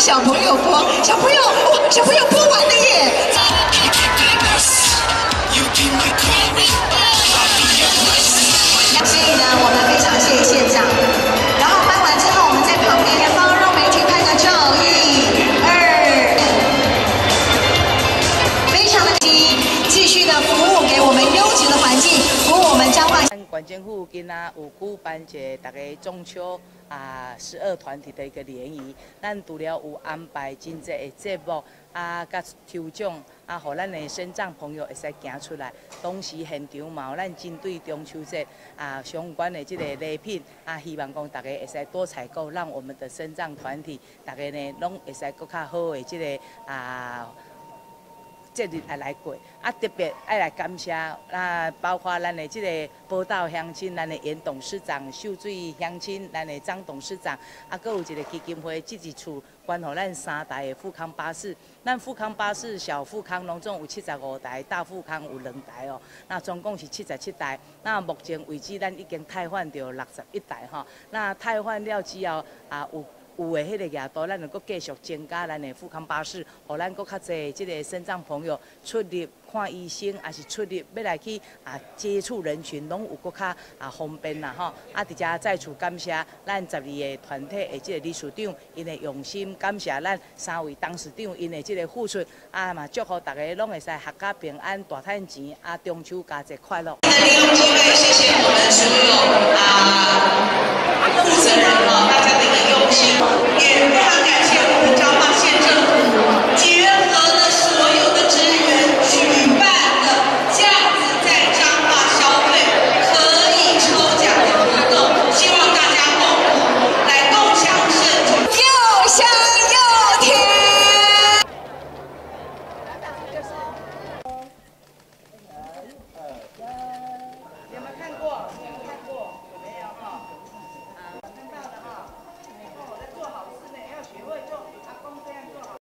小朋友播，小朋友哇，小朋友播完了耶！所以呢，我们非常谢谢县长。然后颁完之后，我们在旁边帮让媒体拍个照，1、2，非常的继续的服务给我们优质的环境，服务我们彰化。 县政府今仔有举办一个大家中秋12团体的一个联谊，咱除了有安排真济的节目甲抽奖互咱的身障朋友会使行出来。同时现场嘛有咱针对中秋节相关的这个礼品希望讲大家会使多采购，让我们的身障团体大家呢拢会使更较好的这个节日来过，特别爱来感谢包括咱的这个宝岛乡亲，咱的严董事长、秀水乡亲，咱的张董事长，搁有一个基金会这一处关乎咱3台的富康巴士。咱富康巴士小富康拢总有75台，大富康有2台哦。那总共是77台。那目前为止，咱已经汰换到61台吼。那汰换了之后有的迄个夜道，咱能够继续增加咱的富康巴士，互咱搁较侪即个身障朋友出入看医生，还是出入要来去接触人群，拢有搁较方便啦吼。伫遮再次感谢咱12个团体的即个理事长，因的用心，感谢咱3位董事长因的即个付出，嘛祝福大家拢会使合家平安，大赚钱，中秋佳节快乐。 利用机会，谢谢我们所有负责人大家的一个用心，也非常感谢我们彰化县政府。